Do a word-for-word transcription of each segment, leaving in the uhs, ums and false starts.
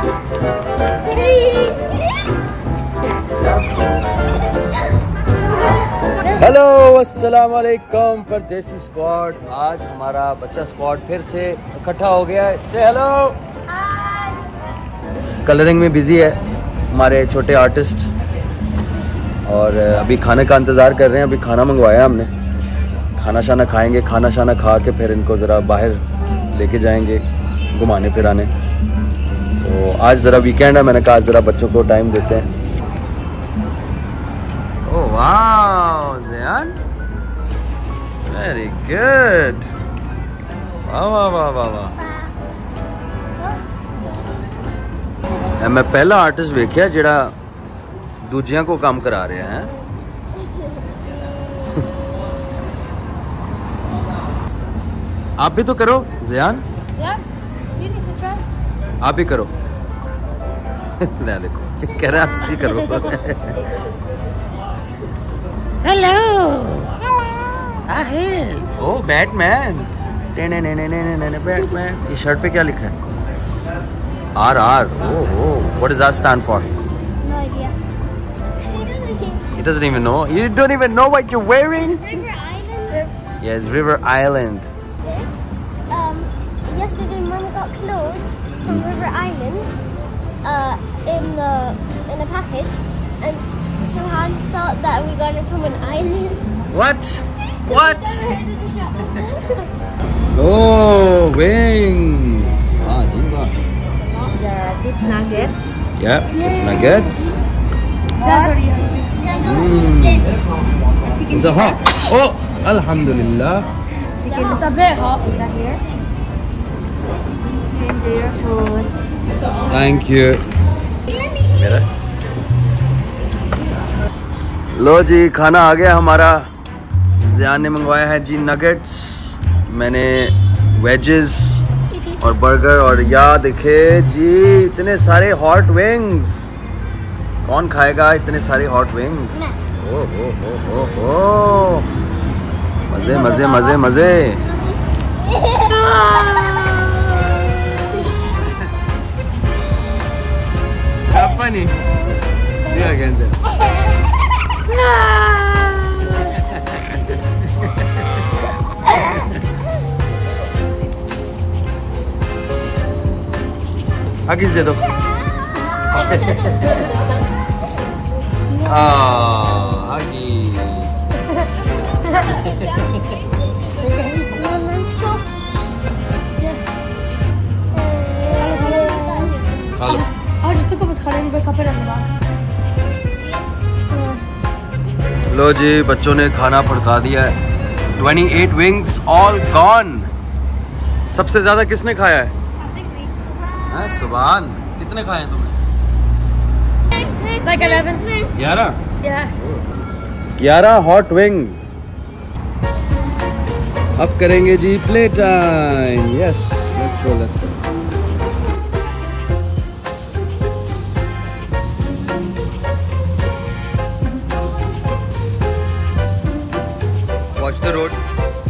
Hello अस्सलाम वालेकुम परदेसी स्क्वाड। आज हमारा बच्चा स्क्वाड फिर से इकट्ठा हो गया है। से हेलो। कलरिंग में बिजी है हमारे छोटे आर्टिस्ट और अभी खाने का इंतज़ार कर रहे हैं। अभी खाना मंगवाया हमने, खाना शाना खाएंगे, खाना शाना खा के फिर इनको ज़रा बाहर लेके जाएंगे घुमाने फिराने। तो आज ज़रा वीकेंड है, मैंने कहा ज़रा बच्चों को टाइम देते हैं। ओह वाह ज़ियान, वेरी गुड, वाह वाह वाह वाह वाह। मैं पहला आर्टिस्ट देखा जिहड़ा दूजियां को काम करा रहे हैं। आप भी तो करो ज़ियान, आप भी करो। ले देखो कह रहे आप इसी करो। हेलो आहेल, ओ बैटमैन, ने ने ने ने ने बैटमैन। ये शर्ट पे क्या लिखा है? R R, oh oh, what does that stand for? No idea. He doesn't even know. You don't even know what you're wearing? River Island. Yes, River Island. Um, yesterday Mum got clothes from River Island uh, in the in a package, and Suhan thought that we got it from an island. What? 'Cause What? we never heard of the shop. Oh, wings. Ah, jinga. Yeah, it's nuggets. Yeah, it's nuggets. Mm. It's a hot. Oh, alhamdulillah. Chicken is a bit hot. Is that here? Into your food. Thank you. मेरा लो जी, खाना आ गया हमारा। ज़ियान ने मंगवाया है जी nuggets, मैंने wedges और बर्गर, और या देखे जी इतने सारे हॉट विंग्स। कौन खाएगा इतने सारे हॉट विंग्स? ओ हो हो हो हो, मजे मजे मजे मजे। Funny. Do it again, Zen. Huggies दे दो। Ah, Huggy। खा लो। I'll just pick up his card and wake up in the back. लो जी, बच्चों ने खाना फड़का दिया है। अट्ठाईस विंग्स ऑल गॉन। सबसे ज्यादा किसने खाया है? हाँ, सुभान। कितने खाए हैं तुमने? Like eleven. ग्यारह। Yeah. ग्यारह हॉट विंग्स। अब करेंगे जी play time. Yes, let's go let's go. Watch the road.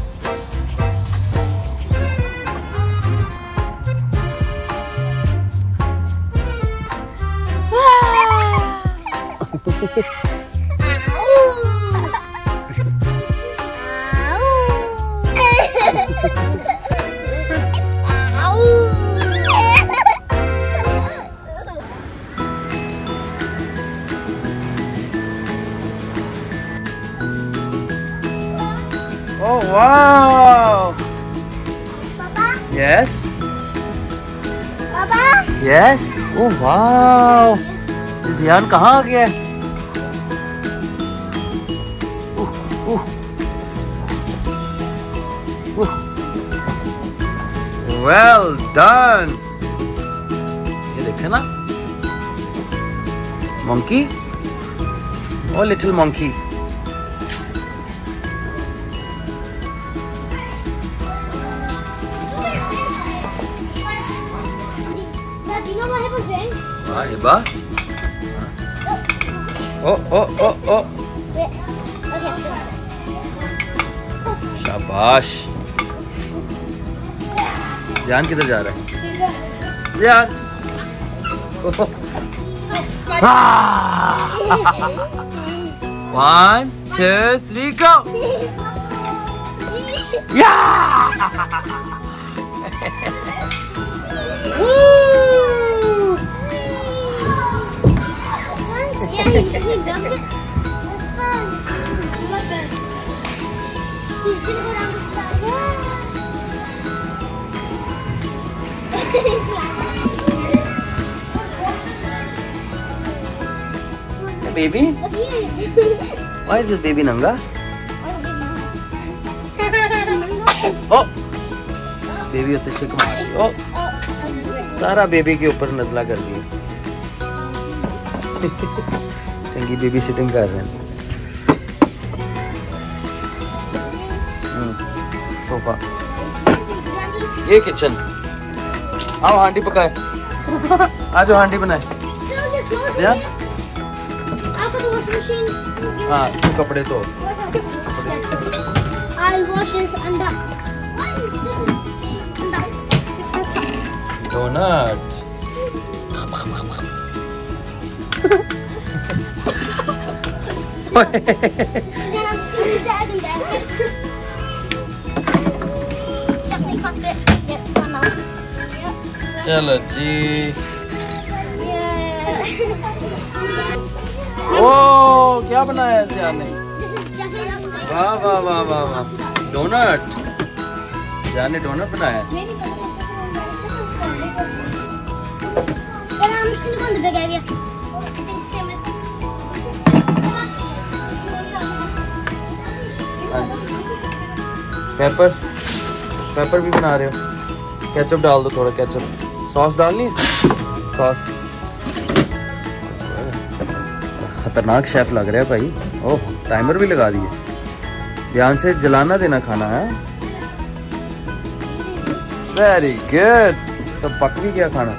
Oh wow! Papa, Yes. Papa. Yes. Oh wow! Ziyan कहाँ आ गया? Uh, uh. Uh. Well done. ये देखे ना? Monkey? Oh little monkey. Dad, you know what Hippo's doing? हाँ हिबा। ओ ओ ओ ओ। Wait. Okay, stop. शाबाश। ज़ियान किधर जा रहा है? ज़ियान। One, two, three, go! Yeah! Woo! Yeah, he, he loved it. It's fun. I love this. He's gonna go down the slide. Baby? Why is this baby nanga? Oh! Baby होते छिक मारी। Oh! सारा baby के ऊपर नज़ला कर दी। चंगी baby sitting कर रहे हैं। सोफा। ये किचन। आओ हांडी पकाए। आज जो हांडी बनाए। ज़ियान? हाँ, तू कपड़े तो। I'll wash this under. Donut. Then I'm just gonna do that in there. Definitely cut it. Yeah, it's gone now. Yep. चलो जी। Yeah. ओ क्या बनाया है ज़ियान ने? This is definitely not spicy. वाह वाह वाह वाह वाह। डोनट। ज़ियान ने डोनट बनाया है। Then I'm just gonna go in the big area. Paper paper भी बना रहे हो। केचप डाल दो थोड़ा केचप। सॉस डालनी है? सॉस। खतरनाक शेफ लग रहा है भाई। ओह टाइमर भी लगा दिए। ध्यान से जलाना देना खाना है। Very good. तो पक भी गया खाना।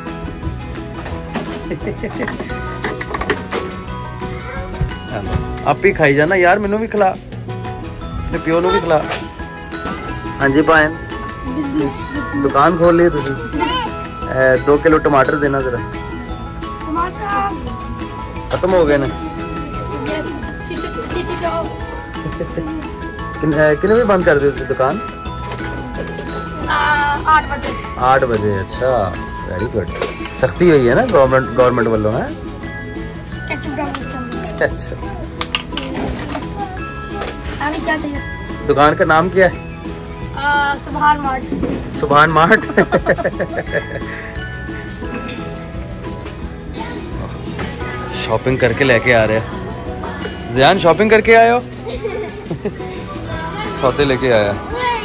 आप भी खाई जाना यार, मैनू भी खिला, अपने प्यो नू भी खिला। हाँ जी पायन, दुकान खोल ली तुसी। दो किलो टमाटर देना जरा। खत्म हो गए ना? कितने बजे बंद कर दी तुसी दुकान? आठ बजे। आठ बजे। अच्छा वेरी गुड। सख्ती हुई है ना गवर्नमेंट गवर्नमेंट वालों है। अच्छा क्या चाहिए? दुकान का नाम क्या है? सुभान मार्ट। सुभान मार्ट। शॉपिंग करके लेके आ रहे हैं। ज़ियान शॉपिंग करके आए हो? सौदे लेके आया।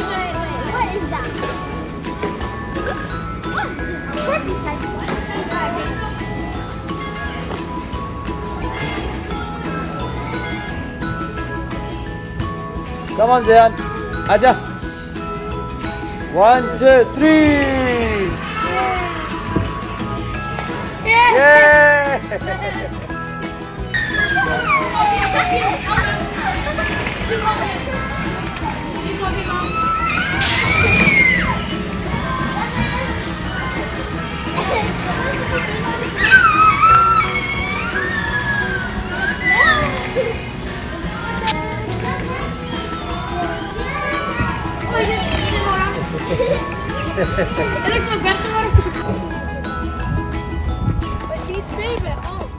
Come on, Zian. Aja. One, two, three. Yeah. It looks so aggressive on her. But she's favorite. Oh.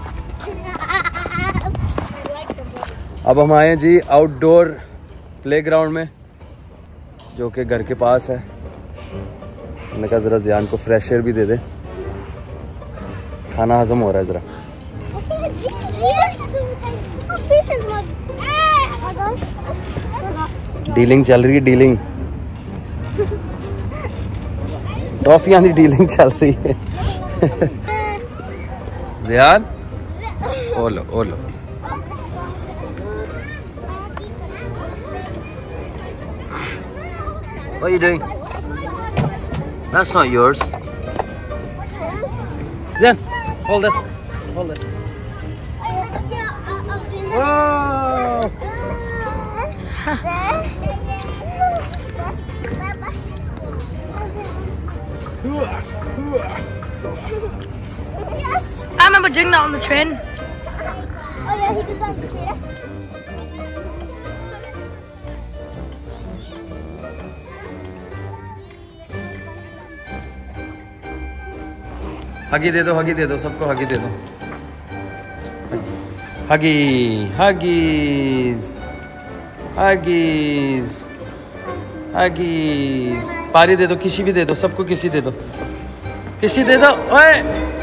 अब हम आए हैं जी आउटडोर प्लेग्राउंड में, जो कि घर के पास है। मैंने कहा ज़रा ज़ियान को फ्रेश एयर भी दे दे, खाना हजम हो रहा है ज़रा। डीलिंग चल रही है, डीलिंग टॉफियां की डीलिंग चल रही है। ज़ियान ओ लो ओ लो। What are you doing? That's not yours. Then hold this. Hold this. Whoa! Yes. I remember doing that on the train. Oh yeah, he did that here. हगी दे दो, हगी दे दो, सबको हगी दे दो। हगी, हगीज, हगीज, हगीज। पारी दे दो, किसी भी दे दो, सबको किसी दे दो, किसी दे दो। ओए